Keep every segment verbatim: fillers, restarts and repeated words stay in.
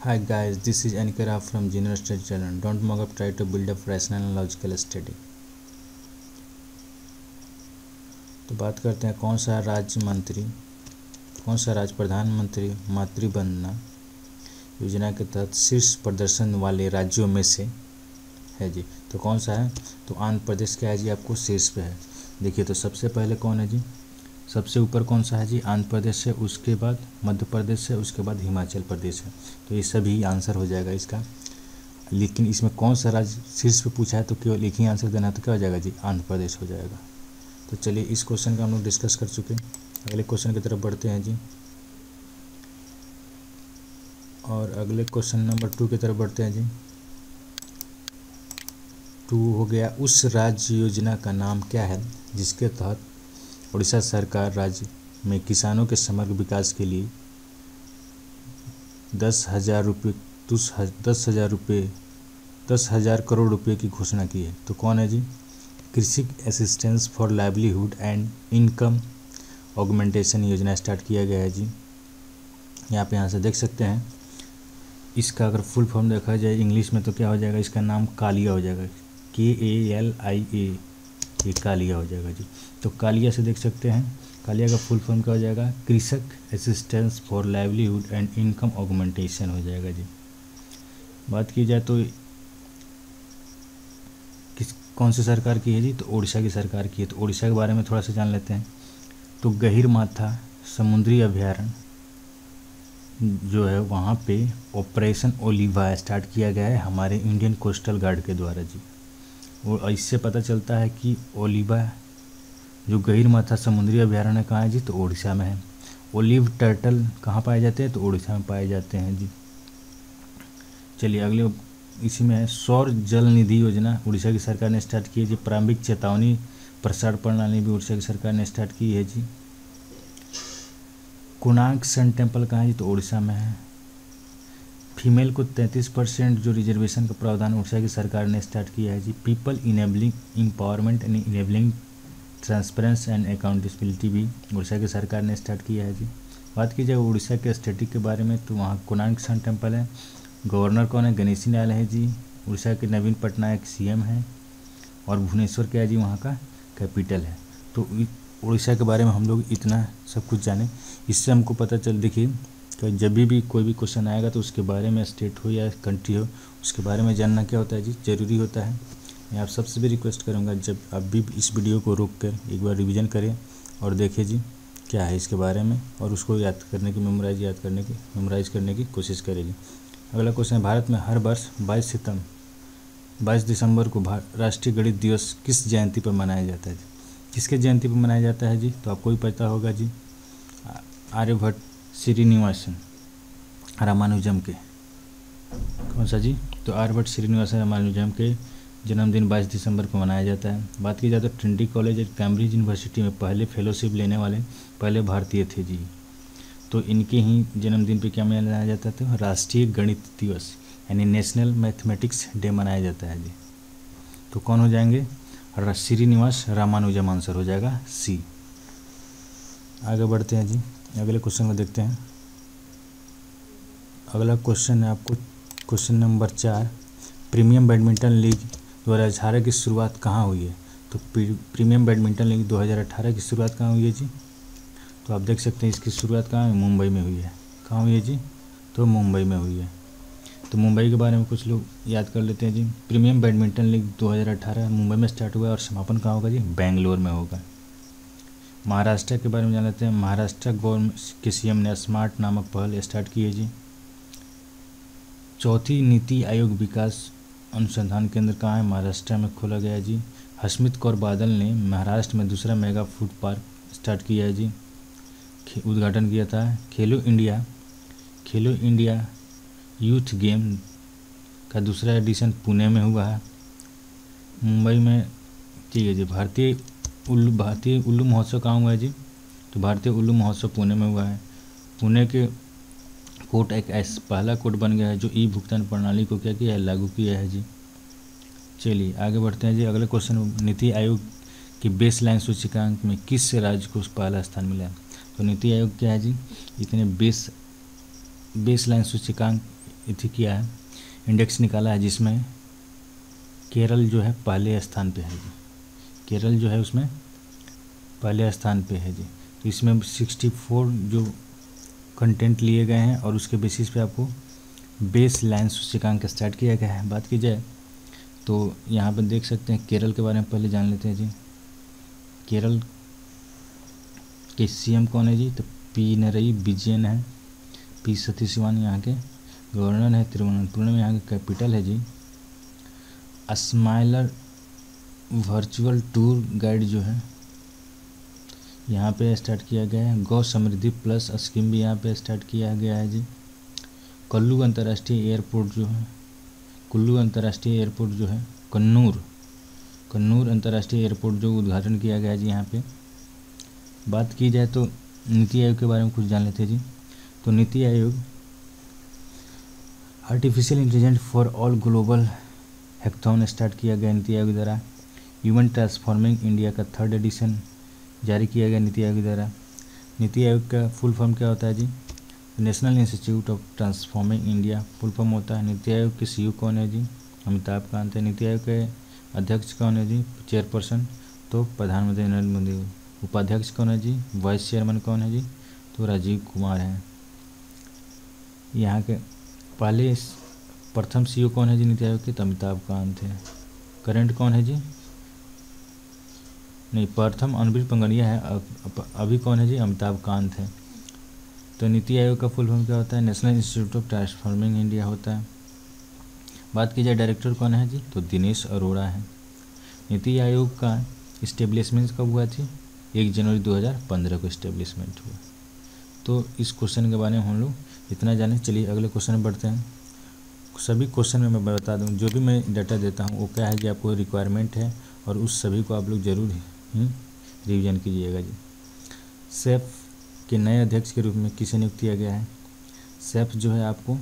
Hi guys, this is Anikara from Junior Study Channel. Don't mock up, try to build up rational and logical study. तो बात करते हैं कौन सा राज्य मंत्री कौन सा राज्य प्रधानमंत्री मातृ वंदना योजना के तहत शीर्ष प्रदर्शन वाले राज्यों में से है जी। तो कौन सा है? तो आंध्र प्रदेश क्या है जी, आपको शीर्ष पे है। देखिए तो सबसे पहले कौन है जी, सबसे ऊपर कौन सा है जी, आंध्र प्रदेश है, उसके बाद मध्य प्रदेश है, उसके बाद हिमाचल प्रदेश है। तो ये सभी आंसर हो जाएगा इसका। लेकिन इसमें कौन सा राज्य शीर्ष पे पूछा है तो केवल एक ही आंसर देना है, तो क्या हो जाएगा जी, आंध्र प्रदेश हो जाएगा। तो चलिए इस क्वेश्चन का हम लोग डिस्कस कर चुके हैं, अगले क्वेश्चन की तरफ बढ़ते हैं जी। और अगले क्वेश्चन नंबर टू की तरफ बढ़ते हैं जी। टू हो गया, उस राज्य योजना का नाम क्या है जिसके तहत उड़ीसा सरकार राज्य में किसानों के समग्र विकास के लिए दस हजार रुपये दस हजार रुपये दस हजार करोड़ रुपए की घोषणा की है। तो कौन है जी, Krishi assistance for livelihood and income augmentation योजना स्टार्ट किया गया है जी। यहाँ पे यहाँ से देख सकते हैं, इसका अगर फुल फॉर्म देखा जाए इंग्लिश में तो क्या हो जाएगा, इसका नाम कालिया हो जाएगा, के ए एल आई ए, ये कालिया हो जाएगा जी। तो कालिया से देख सकते हैं, कालिया का फुल फॉर्म क्या हो जाएगा, Krushak assistance for livelihood and income augmentation हो जाएगा जी। बात की जाए तो किस कौन सी सरकार की है जी, तो उड़ीसा की सरकार की है। तो उड़ीसा के बारे में थोड़ा सा जान लेते हैं। तो गहीरमाथा समुद्री अभयारण्य जो है वहाँ पे ऑपरेशन ओलिवा स्टार्ट किया गया है हमारे इंडियन कोस्टल गार्ड के द्वारा जी। और इससे पता चलता है कि ओलिवा जो गहीरमाथा समुद्री अभयारण्य कहाँ है जी, तो उड़ीसा में है। ओलिव टर्टल कहाँ पाए जाते हैं, तो उड़ीसा में पाए जाते हैं जी। चलिए अगले इसी में है, सौर जल निधि योजना उड़ीसा की सरकार ने स्टार्ट की है जी। प्रारंभिक चेतावनी प्रसार प्रणाली भी उड़ीसा की सरकार ने स्टार्ट की है जी। कोणार्क सन टेम्पल कहाँ है जी, तो उड़ीसा में है। फीमेल को तैंतीस परसेंट जो रिजर्वेशन का प्रावधान उड़ीसा की सरकार ने स्टार्ट किया है जी। People enabling empowerment and enabling transparence and accountability भी उड़ीसा की सरकार ने स्टार्ट किया है जी। बात की जाए उड़ीसा के स्टेटिक के बारे में तो वहाँ कोणार्क सन टेम्पल है। गवर्नर कौन है, गणेशी लाल है जी। उड़ीसा के नवीन पटनायक सीएम है। और भुवनेश्वर क्या है जी, वहाँ का कैपिटल है। तो उड़ीसा के बारे में हम लोग इतना सब कुछ जाने, इससे हमको पता चल, देखिए कि जब भी कोई भी क्वेश्चन आएगा तो उसके बारे में, स्टेट हो या कंट्री हो, उसके बारे में जानना क्या होता है जी, ज़रूरी होता है। मैं आप सबसे भी रिक्वेस्ट करूँगा जब आप भी इस वीडियो को रोक कर एक बार रिवीजन करें और देखें जी क्या है इसके बारे में, और उसको याद करने की मेमोराइज याद करने की मेमोराइज करने की कोशिश करें जी। अगला क्वेश्चन है, भारत में हर वर्ष बाईस सितंबर बाईस दिसंबर को राष्ट्रीय गणित दिवस किस जयंती पर मनाया जाता है जी, किसके जयंती पर मनाया जाता है जी, तो आपको भी पता होगा जी, आर्यभट्ट श्रीनिवासन रामानुजम के, कौन सा जी, तो आर्यभट्ट श्रीनिवासन रामानुजम के जन्मदिन बाईस दिसंबर को मनाया जाता है। बात की जाए तो ट्रिनिटी कॉलेज और कैम्ब्रिज यूनिवर्सिटी में पहले फेलोशिप लेने वाले पहले भारतीय थे जी। तो इनके ही जन्मदिन पे क्या मनाया जाता है, तो राष्ट्रीय गणित दिवस यानी नेशनल मैथमेटिक्स डे मनाया जाता है जी। तो कौन हो जाएंगे, श्रीनिवास रामानुजम आंसर हो जाएगा सी। आगे बढ़ते हैं जी, अगले क्वेश्चन को देखते हैं। अगला क्वेश्चन है आपको क्वेश्चन नंबर चार, प्रीमियम बैडमिंटन लीग दो हज़ार अठारह की शुरुआत कहाँ हुई है। तो प्रीमियम बैडमिंटन लीग दो हज़ार अठारह की शुरुआत कहाँ हुई है जी, तो आप देख सकते हैं इसकी शुरुआत कहाँ है, मुंबई में हुई है। कहाँ हुई है जी, तो मुंबई में हुई है। तो मुंबई के बारे में कुछ लोग याद कर लेते हैं जी। प्रीमियम बैडमिंटन लीग दो हज़ार अठारह मुंबई में स्टार्ट हुआ है और समापन कहाँ होगा जी, बेंगलोर में होगा। महाराष्ट्र के बारे में जान लेते हैं। महाराष्ट्र गवर्नमेंट के सीएम ने स्मार्ट नामक पहल स्टार्ट की है जी। चौथी नीति आयोग विकास अनुसंधान केंद्र कहाँ है, महाराष्ट्र में खोला गया है जी। हसमित कौर बादल ने महाराष्ट्र में दूसरा मेगा फूड पार्क स्टार्ट किया है जी, उद्घाटन किया था। खेलो इंडिया खेलो इंडिया यूथ गेम का दूसरा एडिशन पुणे में हुआ है। मुंबई में ठीक है जी। भारतीय उल्लू भारतीय उल्लू महोत्सव कहाँ हुआ है जी, तो भारतीय उल्लू महोत्सव पुणे में हुआ है। पुणे के कोर्ट एक ऐसा पहला कोर्ट बन गया है जो ई भुगतान प्रणाली को क्या किया है, लागू किया है जी। चलिए आगे बढ़ते हैं जी। अगले क्वेश्चन, नीति आयोग की बेस लाइन सूचकांक में किस राज्य को पहला स्थान मिला है। तो नीति आयोग क्या है जी, इतने बेस बेस लाइन सूचकांक इथी किया है, इंडेक्स निकाला है, जिसमें केरल जो है पहले स्थान पे है जी। केरल जो है उसमें पहले स्थान पे है जी। तो इसमें सिक्सटी फोर जो कंटेंट लिए गए हैं और उसके बेसिस पे आपको बेस लाइन सूचकांक स्टार्ट किया गया है। बात की जाए तो यहाँ पर देख सकते हैं केरल के बारे में पहले जान लेते हैं जी। केरल के सीएम कौन है जी? तो पी नरई विजयन है। पी सतीशिवान यहाँ के गवर्नर है। तिरुवनंतपुरम में यहाँ का कैपिटल है जी। स्माइलर वर्चुअल टूर गाइड जो है यहाँ पे स्टार्ट किया गया है। गौ समृद्धि प्लस स्कीम भी यहाँ पे स्टार्ट किया गया है जी। कुल्लू अंतर्राष्ट्रीय एयरपोर्ट जो है कुल्लू अंतर्राष्ट्रीय एयरपोर्ट जो है कन्नूर कन्नूर अंतर्राष्ट्रीय एयरपोर्ट जो उद्घाटन किया गया है जी यहाँ पे। बात की जाए तो नीति आयोग के बारे में कुछ जान लेते हैं जी। तो NITI Aayog artificial intelligence for all global hackathon start किया गया नीति आयोग द्वारा। ह्यूमन ट्रांसफॉर्मिंग इंडिया का थर्ड एडिशन जारी किया गया नीति आयोग द्वारा। नीति आयोग का फुल फॉर्म क्या होता है जी? National institute of transforming India full form होता है। नीति आयोग के सीईओ कौन है जी? अमिताभ कांत है। नीति आयोग के अध्यक्ष कौन है जी? चेयरपर्सन तो प्रधानमंत्री नरेंद्र मोदी। उपाध्यक्ष कौन है जी? वाइस चेयरमैन कौन है जी? तो राजीव कुमार हैं। यहाँ के पहले प्रथम सीईओ कौन है जी नीति आयोग के? तो अमिताभ कांत है। करंट कौन है जी? नहीं, प्रथम अनबिल पंगड़िया है। अभी कौन है जी? अमिताभ कांत है। तो नीति आयोग का फुल फॉर्म क्या होता है? National institute of transforming India होता है। बात की जाए डायरेक्टर कौन है जी? तो दिनेश अरोड़ा है। नीति आयोग का इस्टेब्लिशमेंट कब हुआ थी? एक जनवरी दो हज़ार पंद्रह को इस्टेब्लिशमेंट हुआ। तो इस क्वेश्चन के बारे में हम लोग इतना जाने। चलिए अगले क्वेश्चन में बढ़ते हैं। सभी क्वेश्चन में मैं बता दूं, जो भी मैं डाटा देता हूं वो क्या है कि आपको रिक्वायरमेंट है और उस सभी को आप लोग जरूर ही रिवीजन कीजिएगा जी। सेफ के नए अध्यक्ष के रूप में किसे नियुक्त किया गया है? सेफ जो है आपको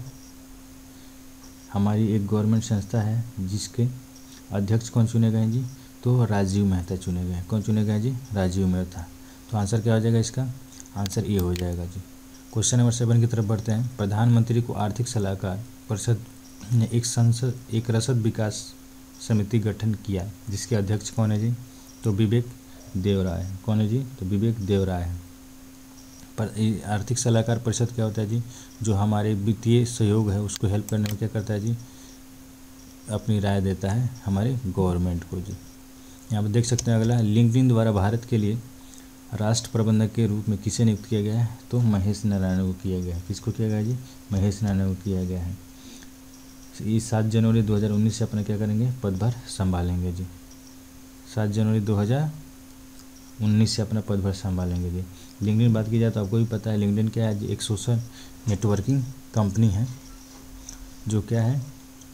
हमारी एक गवर्नमेंट संस्था है जिसके अध्यक्ष कौन चुने गए हैं जी? तो राजीव मेहता चुने गए हैं। कौन चुने गए जी? राजीव मेहता। तो आंसर क्या हो जाएगा इसका? आंसर ये हो जाएगा जी। क्वेश्चन नंबर सेवन की तरफ बढ़ते हैं। प्रधानमंत्री को आर्थिक सलाहकार परिषद ने एक संसद एक रसद विकास समिति गठन किया, जिसके अध्यक्ष कौन है जी? तो विवेक देवराय है। कौन है जी? तो विवेक देवराय है। पर आर्थिक सलाहकार परिषद क्या होता है जी? जो हमारे वित्तीय सहयोग है उसको हेल्प करने में क्या करता है जी? अपनी राय देता है हमारे गवर्नमेंट को जी। यहाँ पर देख सकते हैं अगला, लिंक्डइन द्वारा भारत के लिए राष्ट्र प्रबंधक के रूप में किसे नियुक्त किया गया है? तो महेश नारायण को किया गया है। किसको किया गया है जी? महेश नारायण को किया गया है। इस सात जनवरी दो हज़ार उन्नीस से अपना क्या करेंगे? पदभार संभालेंगे जी। सात जनवरी दो हज़ार उन्नीस से अपना पदभार संभालेंगे जी। लिंक्डइन बात की जाए तो आपको भी पता है लिंक्डइन क्या है जी? एक सोशल नेटवर्किंग कंपनी है जो क्या है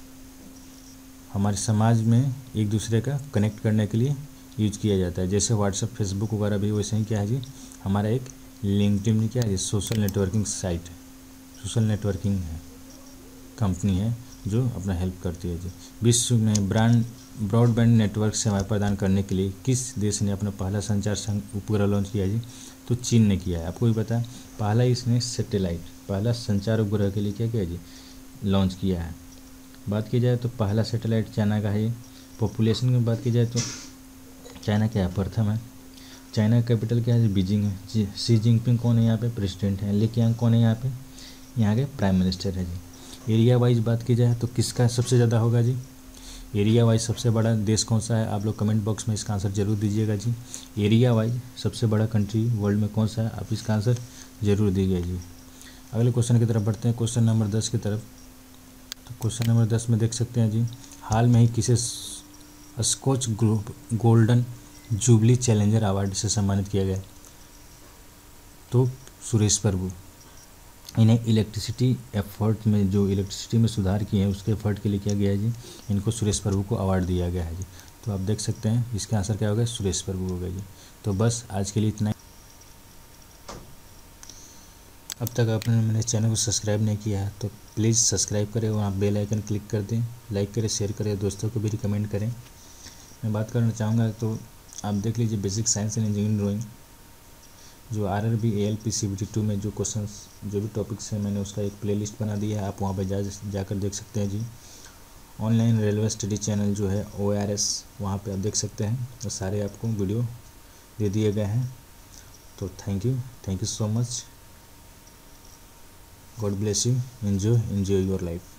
हमारे समाज में एक दूसरे का कनेक्ट करने के लिए यूज किया जाता है। जैसे व्हाट्सएप, फेसबुक वगैरह भी वैसे ही क्या है जी? हमारा एक लिंक्डइन क्या है? सोशल नेटवर्किंग साइट है, सोशल नेटवर्किंग है कंपनी है जो अपना हेल्प करती है जी। विश्व में ब्रांड ब्रॉडबैंड नेटवर्क सेवाएं प्रदान करने के लिए किस देश ने अपना पहला संचार संग उपग्रह लॉन्च किया जी? तो चीन ने किया है। आपको भी पता है पहला इसने सैटेलाइट पहला संचार उपग्रह के लिए क्या किया जी? लॉन्च किया है। बात की जाए तो पहला सैटेलाइट चाइना का है। पॉपुलेशन की बात की जाए तो चाइना क्या है? प्रथम है। चाइना का कैपिटल क्या है? बीजिंग है जी। शी जिनपिंग कौन है यहाँ पे? प्रेसिडेंट है। ली कीयांग कौन है यहाँ पे? यहाँ के प्राइम मिनिस्टर है जी। एरिया वाइज बात की जाए तो किसका सबसे ज़्यादा होगा जी? एरिया वाइज सबसे बड़ा देश कौन सा है? आप लोग कमेंट बॉक्स में इसका आंसर जरूर दीजिएगा जी। एरिया वाइज सबसे बड़ा कंट्री वर्ल्ड में कौन सा है? आप इसका आंसर जरूर दीजिए जी। अगले क्वेश्चन की तरफ बढ़ते हैं, क्वेश्चन नंबर दस की तरफ। तो क्वेश्चन नंबर दस में देख सकते हैं जी, हाल में ही किसे Skoch golden jubilee challenger award से सम्मानित किया गया? तो सुरेश प्रभु। इन्हें इलेक्ट्रिसिटी एफर्ट में जो इलेक्ट्रिसिटी में सुधार किए हैं उसके एफर्ट के लिए किया गया है जी। इनको सुरेश प्रभु को अवार्ड दिया गया है जी। तो आप देख सकते हैं इसका आंसर क्या होगा? सुरेश प्रभु होगा जी। तो बस आज के लिए इतना। अब तक आपने मेरे चैनल को सब्सक्राइब नहीं किया है तो प्लीज़ सब्सक्राइब करें और आप बेल आइकन क्लिक कर दें, लाइक करें, शेयर करें, दोस्तों को भी रिकमेंड करें। मैं बात करना चाहूँगा तो आप देख लीजिए basic science and engineering drawing जो R R B, A L P, C B T two में जो क्वेश्चंस जो भी टॉपिक्स हैं मैंने उसका एक प्लेलिस्ट बना दिया है, आप वहाँ पर जा जाकर देख सकते हैं जी। ऑनलाइन रेलवे स्टडी चैनल जो है ओ आर एस, वहाँ पे आप देख सकते हैं, तो सारे आपको वीडियो दे दिए गए हैं। तो thank you thank you so much, god bless you, enjoy enjoy your life.